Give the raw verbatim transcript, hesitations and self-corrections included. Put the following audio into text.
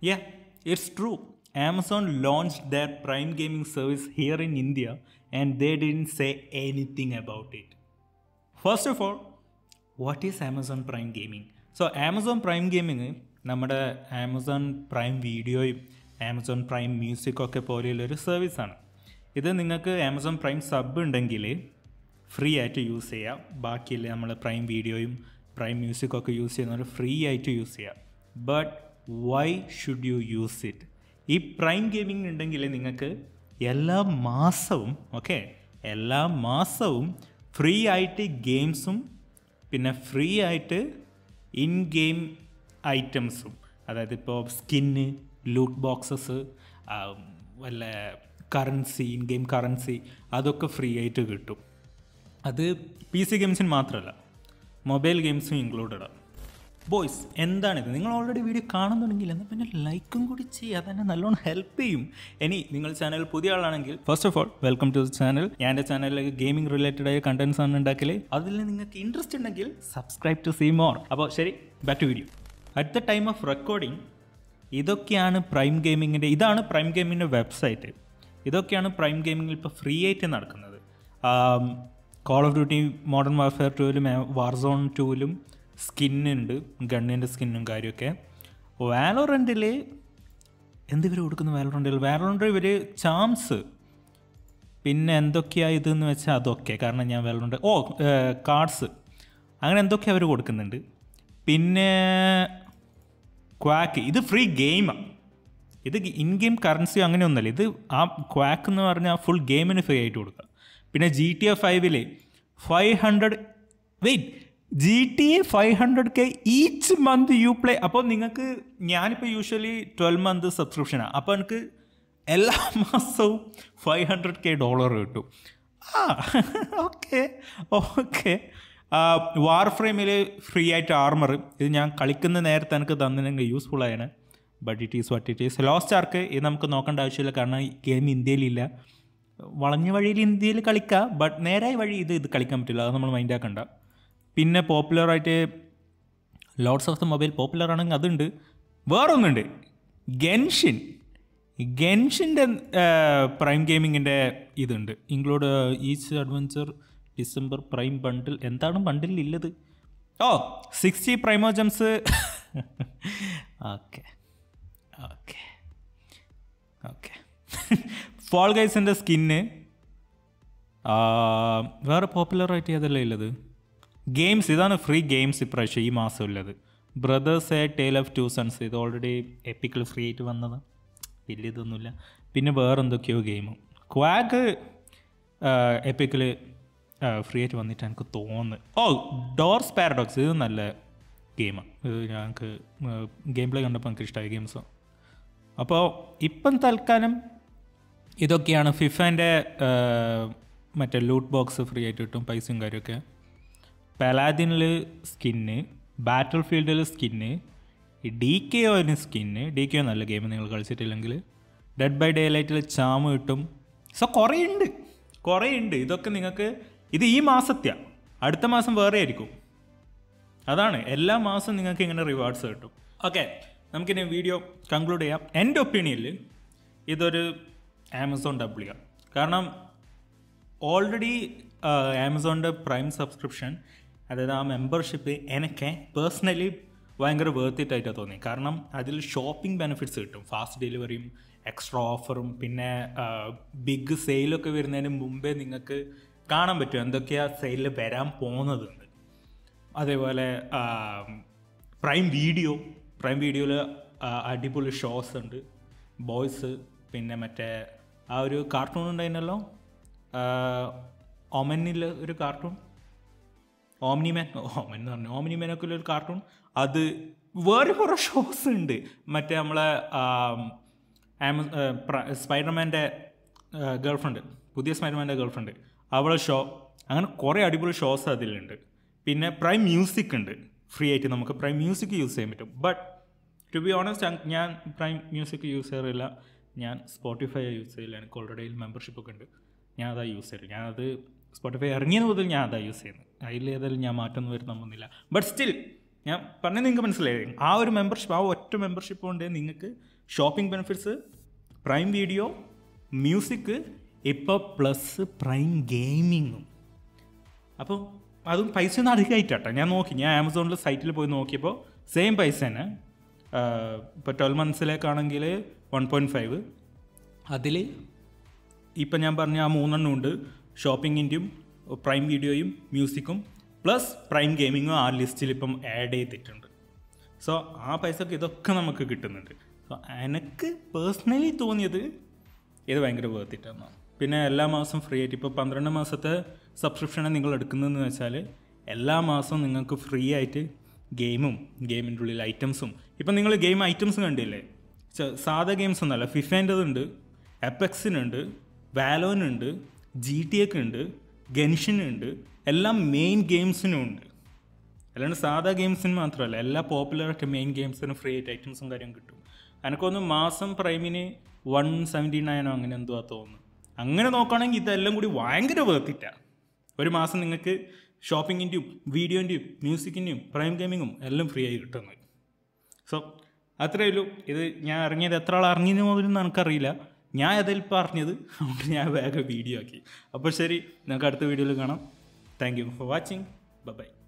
Yeah, it's true. Amazon launched their Prime Gaming service here in India and they didn't say anything about it. First of all, what is Amazon Prime Gaming? So Amazon Prime Gaming നമ്മുടെ Amazon Prime വീഡിയോയും Amazon Prime മ്യൂസിക്കൊക്കെ പോലെയുള്ളൊരു സർവീസാണ്. ഇത് നിങ്ങൾക്ക് Amazon Prime sub ഉണ്ടെങ്കിൽ free ആയിട്ട് use ചെയ്യാം. ബാക്കിയുള്ള നമ്മൾ പ്രൈം വീഡിയോയും പ്രൈം മ്യൂസിക്കൊക്കെ യൂസ് ചെയ്യുന്നവർ ഫ്രീ ആയിട്ട് യൂസ് ചെയ്യാം. But why should you use it? ഈ പ്രൈം ഗെയിമിംഗ് ഉണ്ടെങ്കിൽ നിങ്ങൾക്ക് എല്ലാ മാസവും ഓക്കെ എല്ലാ മാസവും ഫ്രീ ആയിട്ട് ഗെയിംസും പിന്നെ ഫ്രീ ആയിട്ട് ഇൻ ഗെയിം ഐറ്റംസും, അതായത് ഇപ്പോൾ സ്കിന്ന്, ലൂട്ട് ബോക്സസ്, വല്ല കറൻസി, ഇൻ ഗെയിം കറൻസി, അതൊക്കെ ഫ്രീ ആയിട്ട് കിട്ടും. അത് പി സി ഗെയിംസിന് മാത്രമല്ല, മൊബൈൽ ഗെയിംസും ഇൻക്ലൂഡഡ് ആണ്. ബോയ്സ്, എന്താണിത്? നിങ്ങൾ ഓൾറെഡി വീഡിയോ കാണുന്നുണ്ടെങ്കിൽ എന്നാൽ പിന്നെ ലൈക്കും കൂടി ചെയ്യുക, അതെന്നെ നല്ലോണം ഹെൽപ്പ് ചെയ്യും. ഇനി നിങ്ങൾ ചാനൽ പുതിയ ആളാണെങ്കിൽ first of all welcome to the channel. ഞാൻ എൻ്റെ ചാനലിലേക്ക് ഗെയിമിംഗ് റിലേറ്റഡ് ആയ കണ്ടൻസ് ആണ് ഉണ്ടാക്കൽ. അതിൽ നിങ്ങൾക്ക് ഇൻട്രസ്റ്റ് ഉണ്ടെങ്കിൽ സബ്സ്ക്രൈബ് ടു സീ മോർ. അപ്പോൾ ശരി, back to video. At the time of recording ഇതൊക്കെയാണ് പ്രൈം ഗെയിമിങ്ങിൻ്റെ, ഇതാണ് പ്രൈം ഗെയിമിൻ്റെ വെബ്സൈറ്റ്. ഇതൊക്കെയാണ് പ്രൈം ഗെയിമിങ്ങിൽ ഇപ്പോൾ ഫ്രീ ആയിട്ട് നടക്കുന്നത്. Call of Duty Modern Warfare ടൂവിലും വാർസോൺ ടൂവിലും സ്കിന്നുണ്ട്, ഗണ്ണിൻ്റെ സ്കിന്നും കാര്യമൊക്കെ. വാലോറൻറ്റിൽ എന്ത് ഇവർ കൊടുക്കുന്നു? വാലോറൻറ്റിൽ വാലോറൻറ്റ് ഇവർ ചാംസ് പിന്നെ എന്തൊക്കെയാണ് ഇതെന്ന് വെച്ചാൽ അതൊക്കെ, കാരണം ഞാൻ വാലോറൻറ്റ് ഓ കാർഡ്സ് അങ്ങനെ എന്തൊക്കെ അവർ കൊടുക്കുന്നുണ്ട്. പിന്നെ ക്വാക്ക്, ഇത് ഫ്രീ ഗെയിമാണ്. ഇത് ഇൻ ഗെയിം കറൻസി അങ്ങനെയൊന്നുമല്ല. ഇത് ആ ക്വാക്ക് എന്ന് പറഞ്ഞാൽ ഫുൾ ഗെയിമിന് ഫ്രീ ആയിട്ട് കൊടുക്കുക. പിന്നെ ജി ടി എ ഫൈവിൽ five hundred wait G T A five hundred K each month you play. അപ്പോൾ നിങ്ങൾക്ക്, ഞാനിപ്പോൾ യൂഷ്വലി ട്വൽവ് മന്ത് സബ്സ്ക്രിപ്ഷനാണ്, അപ്പോൾ എനിക്ക് എല്ലാ മാസവും ഫൈവ് ഹൺഡ്രഡ് കെ ഡോളർ കിട്ടും. ആ ഓക്കെ ഓക്കെ വാർ ഫ്രെയിമിൽ ഫ്രീ ആയിട്ട് ആർമർ, ഇത് ഞാൻ കളിക്കുന്ന നേരത്തെ എനിക്ക് തന്നില്ലെങ്കിൽ യൂസ്ഫുൾ ആയാണ്. But it is what it is. Lost Ark ഇത് നമുക്ക് നോക്കേണ്ട ആവശ്യമില്ല, കാരണം ഈ ഗെയിം ഇന്ത്യയിലില്ല. വളഞ്ഞ വഴിയിൽ ഇന്ത്യയിൽ കളിക്കാം, ബട്ട് നേരായ വഴി ഇത് ഇത് കളിക്കാൻ പറ്റില്ല, അത് നമ്മൾ മൈൻഡ് ആക്കണ്ട. പിന്നെ പോപ്പുലറായിട്ട് lords of the mobile popular ആണെങ്കിൽ അതുണ്ട്. വേറൊന്നുണ്ട്, ഗെൻഷിൻ. ഗെൻഷിൻ്റെ പ്രൈം ഗെയിമിങ്ങിൻ്റെ ഇതുണ്ട്, include each adventure December Prime bundle. എന്താണ് ബണ്ടിലുള്ളത്? Oh sixty primogems. Okay okay okay fall ഗൈസിൻ്റെ സ്കിന്ന്. വേറെ പോപ്പുലറായിട്ട് ഏതല്ലേ ഉള്ളത്? ഗെയിംസ്, ഇതാണ് ഫ്രീ ഗെയിംസ് ഇപ്രാവശ്യം ഈ മാസം ഉള്ളത്. Brothers A Tale of Two Sons, ഇത് ഓൾറെഡി എപ്പിക്കൽ ഫ്രീ ആയിട്ട് വന്നതാണ്, വലിയ ഇതൊന്നുമില്ല. പിന്നെ വേറെ എന്തൊക്കെയോ ഗെയിമും. ക്വാക്ക് എപ്പിക്കൽ ഫ്രീ ആയിട്ട് വന്നിട്ട് എനിക്ക് തോന്നുന്നു. ഓ ഡോർസ് പാരഡോക്സ്, ഇത് നല്ല ഗെയിമാണ്. ഇത് ഞങ്ങൾക്ക് ഗെയിം പ്ലേ കണ്ടപ്പോൾ എനിക്ക് ഇഷ്ടമായ ഗെയിംസാണ്. അപ്പോൾ ഇപ്പം തൽക്കാലം ഇതൊക്കെയാണ്. ഫിഫേൻ്റെ മറ്റേ ലൂട്ട് ബോക്സ് ഫ്രീ ആയിട്ട് കിട്ടും, പൈസയും കാര്യമൊക്കെ. പലാദിനിൽ സ്കിന്ന്, ബാറ്റിൽ ഫീൽഡിൽ skin, D K O skin. D K O നല്ല ഗെയിം നിങ്ങൾ കളിച്ചിട്ടില്ലെങ്കിൽ. ഡെഡ് ബൈ ഡേ ലൈറ്റിൽ ചാമ് കിട്ടും. സോ കുറേ ഉണ്ട് കുറേ ഉണ്ട്. ഇതൊക്കെ നിങ്ങൾക്ക്, ഇത് ഈ മാസത്തെയാണ്, അടുത്ത മാസം വേറെ ആയിരിക്കും. അതാണ്, എല്ലാ മാസവും നിങ്ങൾക്ക് ഇങ്ങനെ റിവാർഡ്സ് കിട്ടും. ഓക്കെ, നമുക്കിനി വീഡിയോ കൺക്ലൂഡ് ചെയ്യാം. എൻ്റെ ഒപ്പീനിയനിൽ ഇതൊരു ആമസോൺ ഡബ്ല്യു ആണ്. കാരണം ഓൾറെഡി ആമസോണിൻ്റെ പ്രൈം സബ്സ്ക്രിപ്ഷൻ, അതായത് ആ മെമ്പർഷിപ്പ് എനിക്ക് പേഴ്സണലി ഭയങ്കര വേർത്തിട്ടായിട്ടാണ് തോന്നി. കാരണം അതിൽ ഷോപ്പിംഗ് ബെനിഫിറ്റ്സ് കിട്ടും, ഫാസ്റ്റ് ഡെലിവറിയും എക്സ്ട്രാ ഓഫറും, പിന്നെ ബിഗ് സെയിലൊക്കെ വരുന്നതിന് മുമ്പേ നിങ്ങൾക്ക് കാണാൻ പറ്റും എന്തൊക്കെയാണ് സെയിലിൽ വരാൻ പോകുന്നതുണ്ട്. അതേപോലെ പ്രൈം വീഡിയോ പ്രൈം വീഡിയോയിൽ അടിപൊളി ഷോസ് ഉണ്ട്, ബോയ്സ്. പിന്നെ മറ്റേ ആ ഒരു കാർട്ടൂൺ ഉണ്ടായിരുന്നല്ലോ, ഓമനിൽ ഒരു കാർട്ടൂൺ, ഓംനിമാൻ ഓമൻ എന്ന് പറഞ്ഞു ഓംനിമാനൊക്കെ ഒരു കാർട്ടൂൺ, അത് വേറെ കുറേ ഷോസ് ഉണ്ട്. മറ്റേ നമ്മളെ ആമ സ്പൈഡർമാൻ്റെ ഗേൾഫ്രണ്ട്, പുതിയ സ്പൈഡർമാൻ്റെ ഗേൾഫ്രണ്ട്, അവളെ ഷോ, അങ്ങനെ കുറേ അടിപൊളി ഷോസ് അതിലുണ്ട്. പിന്നെ പ്രൈം മ്യൂസിക് ഉണ്ട്, ഫ്രീ ആയിട്ട് നമുക്ക് പ്രൈം മ്യൂസിക് യൂസ് ചെയ്യാൻ പറ്റും. ബട്ട് ടു ബി ഓണസ്റ്റ്, ഞാൻ പ്രൈം മ്യൂസിക് യൂസ് ചെയ്യാറില്ല, ഞാൻ സ്പോട്ടിഫൈ യൂസ് ചെയ്യില്ല. എനിക്ക് ഓൾറെഡി മെമ്പർഷിപ്പൊക്കെ ഉണ്ട്, ഞാൻ അതാ യൂസ് ചെയ്യില്ല. ഞാനത് സ്പോട്ടിഫൈ ഇറങ്ങിയത് മുതൽ ഞാൻ അതാ യൂസ് ചെയ്യുന്നത്, അതിൽ ഏതായാലും ഞാൻ മാറ്റമൊന്നും വരുന്നൊന്നുമില്ല. ബട്ട് സ്റ്റിൽ ഞാൻ പറഞ്ഞത് നിങ്ങൾക്ക് മനസ്സിലായി. ആ ഒരു മെമ്പർഷിപ്പ്, ആ ഒറ്റ മെമ്പർഷിപ്പ് കൊണ്ട് നിങ്ങൾക്ക് shopping benefits, Prime video, music, ഇപ്പോൾ പ്ലസ് പ്രൈം ഗെയിമിങ്ങും. അപ്പോൾ അതും പൈസ ഒന്നും അധികമായിട്ടാട്ടോ. ഞാൻ നോക്കി, ഞാൻ ആമസോണിൽ സൈറ്റിൽ പോയി നോക്കിയപ്പോൾ സെയിം പൈസ തന്നെ. ഇപ്പോൾ ട്വൽവ് മന്ത്സിലേക്കാണെങ്കിൽ വൺ പോയിൻറ്റ് ഫൈവ്. അതിൽ ഇപ്പം ഞാൻ പറഞ്ഞ ആ മൂന്നെണ്ണം ഉണ്ട്. ഷോപ്പിങ്ങിൻ്റെയും പ്രൈം വീഡിയോയും മ്യൂസിക്കും പ്ലസ് പ്രൈം ഗെയിമിങ്ങും ആ ലിസ്റ്റിൽ ഇപ്പം ആഡ് ചെയ്തിട്ടുണ്ട്. സോ ആ പൈസക്ക് ഇതൊക്കെ നമുക്ക് കിട്ടുന്നുണ്ട്. സോ എനിക്ക് പേഴ്സണലി തോന്നിയത് ഇത് ഭയങ്കര വേർത്തിട്ടാണ്. പിന്നെ എല്ലാ മാസവും ഫ്രീ ആയിട്ട്, ഇപ്പോൾ പന്ത്രണ്ട് മാസത്തെ സബ്സ്ക്രിപ്ഷനാണ് നിങ്ങൾ എടുക്കുന്നതെന്ന് വെച്ചാൽ എല്ലാ മാസവും നിങ്ങൾക്ക് ഫ്രീ ആയിട്ട് ഗെയിമും ഗെയിമിൻ്റെ ഉള്ളിൽ ഐറ്റംസും, ഇപ്പം നിങ്ങൾ ഗെയിം ഐറ്റംസ് കണ്ടില്ലേ, സാധാ ഗെയിംസ് ഒന്നുമല്ല, ഫിഫേൻ്റെതുണ്ട്, എപ്പെക്സിനുണ്ട്, വാലോനുണ്ട്, ജി ടി എക്ക് ഉണ്ട്, ഗെൻഷിനുണ്ട്, എല്ലാം മെയിൻ ഗെയിംസിനും ഉണ്ട്. അല്ലാണ്ട് സാധാ ഗെയിംസിന് മാത്രമല്ല, എല്ലാ പോപ്പുലറായിട്ട് മെയിൻ ഗെയിംസിനും ഫ്രീ ആയിട്ട് ഐറ്റംസും കാര്യം കിട്ടും. എനിക്കൊന്ന് മാസം പ്രൈമിന് വൺ സെവൻറ്റി നയനോ അങ്ങനെ എന്തോ തോന്നുന്നു. അങ്ങനെ നോക്കുകയാണെങ്കിൽ ഇതെല്ലാം കൂടി ഭയങ്കര വേർത്തിട്ടാണ്. ഒരു മാസം നിങ്ങൾക്ക് ഷോപ്പിങ്ങിൻ്റെയും വീഡിയോൻ്റെയും മ്യൂസിക്കിൻ്റെയും പ്രൈം ഗെയിമിങ്ങും എല്ലാം ഫ്രീ ആയി കിട്ടുന്നത്. സോ അത്രയേ ഉള്ളൂ. ഇത് ഞാൻ ഇറങ്ങിയത് എത്ര ആൾ ഇറങ്ങിയെന്ന് പോലും എനിക്കറിയില്ല. ഞാൻ അതിലിപ്പോൾ അറിഞ്ഞത്, അതുകൊണ്ട് ഞാൻ വേഗം വീഡിയോ ആക്കി. അപ്പോൾ ശരി, നമുക്ക് അടുത്ത വീഡിയോയിൽ കാണാം. Thank you for watching. Bye by.